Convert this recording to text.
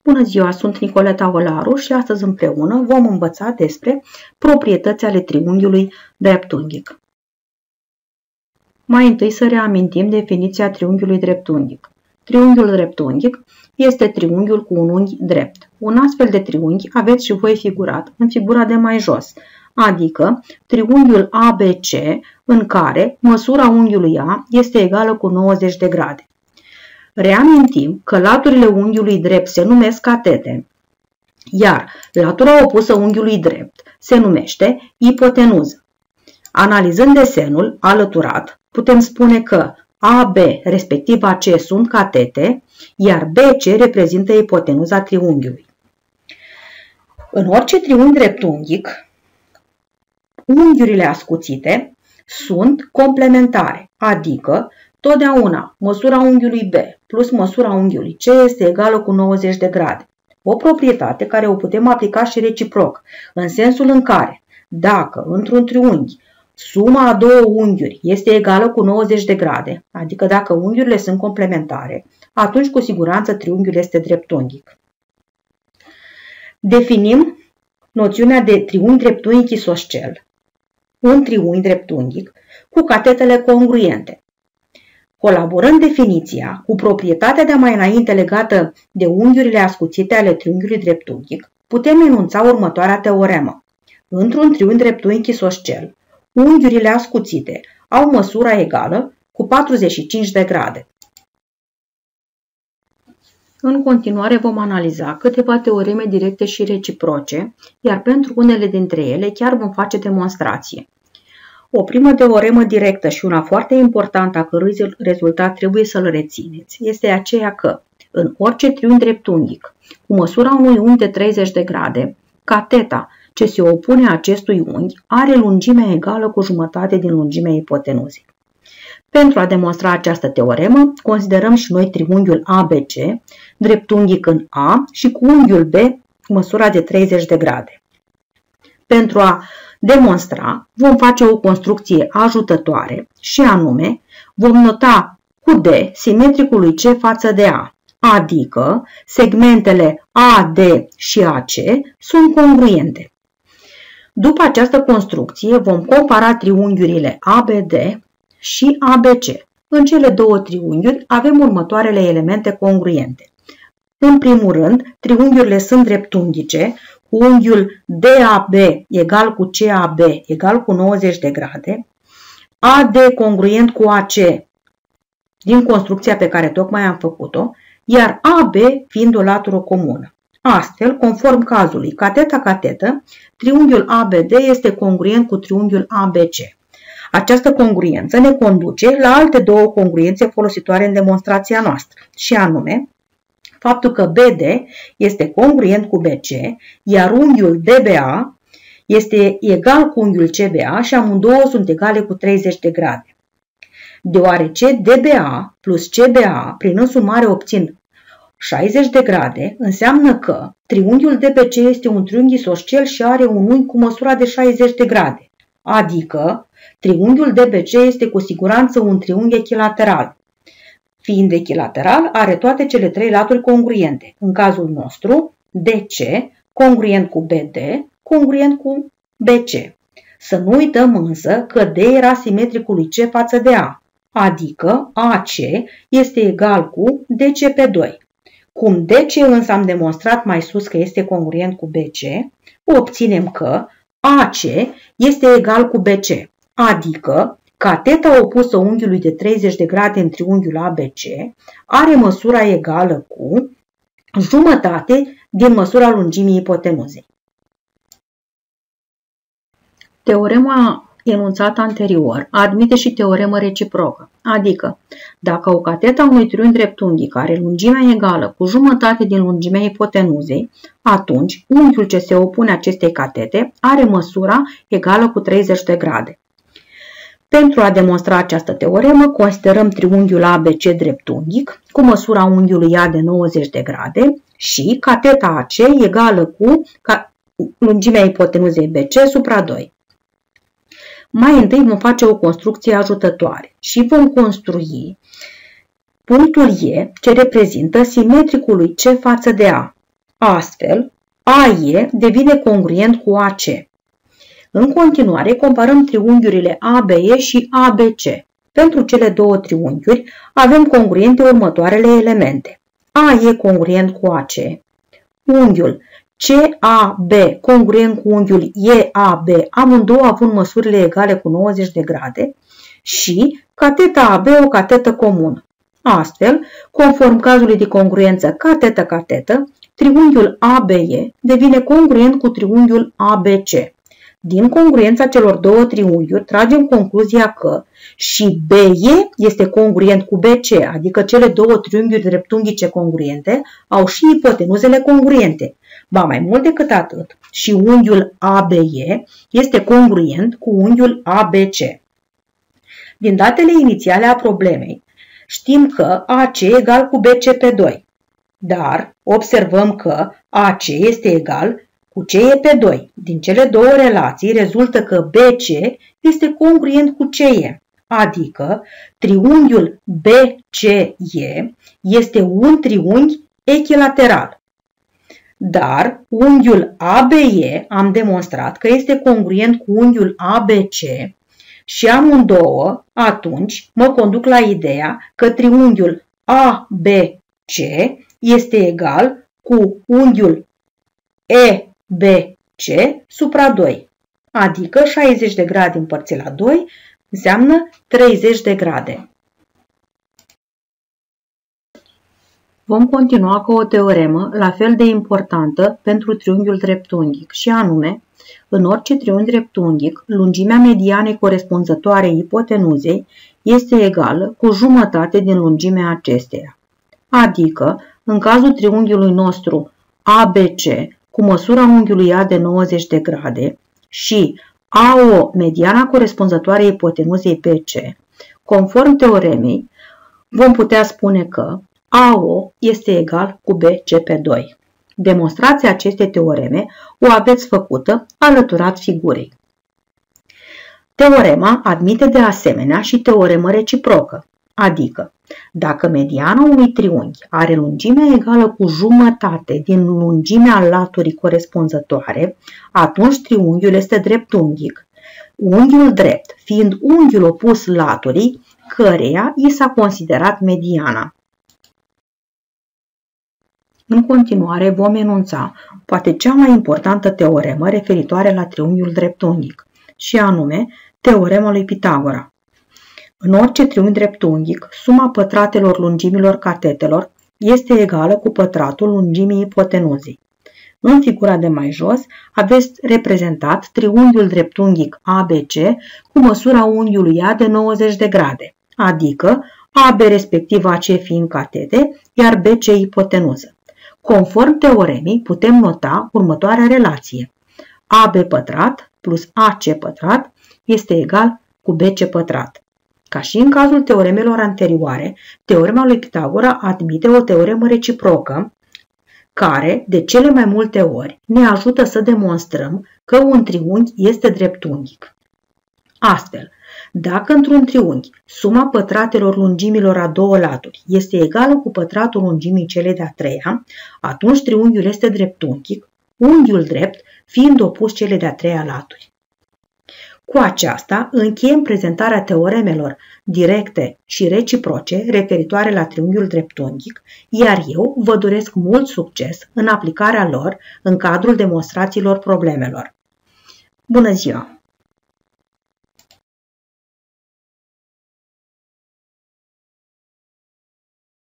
Bună ziua, sunt Nicoleta Olaru și astăzi împreună vom învăța despre proprietăți ale triunghiului dreptunghic. Mai întâi să reamintim definiția triunghiului dreptunghic. Triunghiul dreptunghic este triunghiul cu un unghi drept. Un astfel de triunghi aveți și voi figurat în figura de mai jos, adică triunghiul ABC în care măsura unghiului A este egală cu 90 de grade. Reamintim că laturile unghiului drept se numesc catete, iar latura opusă unghiului drept se numește ipotenuză. Analizând desenul alăturat, putem spune că AB, respectiv AC, sunt catete, iar BC reprezintă ipotenuza triunghiului. În orice triunghi dreptunghic, unghiurile ascuțite sunt complementare, adică totdeauna măsura unghiului B plus măsura unghiului C este egală cu 90 de grade. O proprietate care o putem aplica și reciproc, în sensul în care, dacă într-un triunghi suma a două unghiuri este egală cu 90 de grade, adică dacă unghiurile sunt complementare, atunci cu siguranță triunghiul este dreptunghic. Definim noțiunea de triunghi dreptunghic isoscel, un triunghi dreptunghic cu catetele congruente. Colaborând definiția cu proprietatea de mai înainte legată de unghiurile ascuțite ale triunghiului dreptunghic, putem enunța următoarea teoremă. Într-un triunghi dreptunghic isoscel, unghiurile ascuțite au măsura egală cu 45 de grade. În continuare vom analiza câteva teoreme directe și reciproce, iar pentru unele dintre ele chiar vom face demonstrație. O primă teoremă directă și una foarte importantă a cărui rezultat trebuie să-l rețineți este aceea că, în orice triunghi dreptunghic, cu măsura unui unghi de 30 de grade, cateta ce se opune acestui unghi are lungimea egală cu jumătate din lungimea ipotenuzei. Pentru a demonstra această teoremă, considerăm și noi triunghiul ABC, dreptunghic în A și cu unghiul B măsura de 30 de grade. Pentru a demonstra, vom face o construcție ajutătoare și anume, vom nota cu D simetricul lui C față de A, adică segmentele AD și AC sunt congruente. După această construcție vom compara triunghiurile ABD și ABC. În cele două triunghiuri avem următoarele elemente congruente. În primul rând, triunghiurile sunt dreptunghice, cu unghiul DAB egal cu CAB egal cu 90 de grade, AD congruent cu AC din construcția pe care tocmai am făcut-o, iar AB fiind o latură comună. Astfel, conform cazului cateta-catetă, triunghiul ABD este congruent cu triunghiul ABC. Această congruență ne conduce la alte două congruențe folositoare în demonstrația noastră, și anume faptul că BD este congruent cu BC, iar unghiul DBA este egal cu unghiul CBA și amândouă sunt egale cu 30 de grade. Deoarece DBA plus CBA prin însumare obțin 60 de grade, înseamnă că triunghiul DBC este un triunghi isoscel și are un unghi cu măsura de 60 de grade, adică triunghiul DBC este cu siguranță un triunghi echilateral. Fiind echilateral, are toate cele trei laturi congruente. În cazul nostru, DC congruent cu BD, congruent cu BC. Să nu uităm însă că D era simetricul lui C față de A, adică AC este egal cu DC pe 2. Cum DC însă am demonstrat mai sus că este congruent cu BC, obținem că AC este egal cu BC, adică cateta opusă unghiului de 30 de grade în triunghiul ABC are măsura egală cu jumătate din măsura lungimii ipotenuzei. Teorema enunțată anterior admite și teoremă reciprocă, adică dacă o catetă a unui triunghi dreptunghic are lungimea egală cu jumătate din lungimea ipotenuzei, atunci unghiul ce se opune acestei catete are măsura egală cu 30 de grade. Pentru a demonstra această teoremă, considerăm triunghiul ABC dreptunghic cu măsura unghiului A de 90 de grade și cateta AC egală cu lungimea ipotenuzei BC supra 2. Mai întâi vom face o construcție ajutătoare și vom construi punctul E ce reprezintă simetricul lui C față de A, Astfel, AE devine congruent cu AC. În continuare, comparăm triunghiurile ABE și ABC. Pentru cele două triunghiuri avem congruente următoarele elemente. A e congruent cu AC, unghiul CAB congruent cu unghiul EAB, amândouă având măsurile egale cu 90 de grade, și cateta AB o catetă comună. Astfel, conform cazului de congruență catetă-catetă, triunghiul ABE devine congruent cu triunghiul ABC. Din congruența celor două triunghiuri tragem concluzia că și BE este congruent cu BC, adică cele două triunghiuri dreptunghice congruente au și ipotenuzele congruente. Ba mai mult decât atât, și unghiul ABE este congruent cu unghiul ABC. Din datele inițiale a problemei, știm că AC e egal cu BC pe 2, dar observăm că AC este egal cu CE pe 2. Din cele două relații rezultă că BC este congruent cu CE, adică triunghiul BCE este un triunghi echilateral. Dar unghiul ABE am demonstrat că este congruent cu unghiul ABC și amândouă atunci mă conduc la ideea că triunghiul ABC este egal cu unghiul EBC supra 2, adică 60 de grade împărțit la 2 înseamnă 30 de grade. Vom continua cu o teoremă la fel de importantă pentru triunghiul dreptunghic și anume, în orice triunghi dreptunghic, lungimea medianei corespunzătoare ipotenuzei este egală cu jumătate din lungimea acesteia. Adică, în cazul triunghiului nostru ABC, cu măsura unghiului A de 90 de grade și AO, mediana corespunzătoare ipotenuzei BC, conform teoremei, vom putea spune că AO este egal cu BC pe 2. Demonstrația acestei teoreme o aveți făcută alăturat figurii. Teorema admite de asemenea și teoremă reciprocă, adică dacă mediana unui triunghi are lungimea egală cu jumătate din lungimea laturii corespunzătoare, atunci triunghiul este dreptunghic, unghiul drept fiind unghiul opus laturii căreia i s-a considerat mediana. În continuare vom enunța poate cea mai importantă teoremă referitoare la triunghiul dreptunghic, și anume teorema lui Pitagora. În orice triunghi dreptunghic, suma pătratelor lungimilor catetelor este egală cu pătratul lungimii ipotenuzei. În figura de mai jos aveți reprezentat triunghiul dreptunghic ABC cu măsura unghiului A de 90 de grade, adică AB respectiv AC fiind catete, iar BC ipotenuză. Conform teoremei, putem nota următoarea relație. AB pătrat plus AC pătrat este egal cu BC pătrat. Ca și în cazul teoremelor anterioare, teorema lui Pitagora admite o teoremă reciprocă care, de cele mai multe ori, ne ajută să demonstrăm că un triunghi este dreptunghic. Astfel, dacă într-un triunghi suma pătratelor lungimilor a două laturi este egală cu pătratul lungimii celei de-a treia, atunci triunghiul este dreptunghic, unghiul drept fiind opus celei de-a treia laturi. Cu aceasta încheiem prezentarea teoremelor directe și reciproce referitoare la triunghiul dreptunghic, iar eu vă doresc mult succes în aplicarea lor în cadrul demonstrațiilor problemelor. Bună ziua!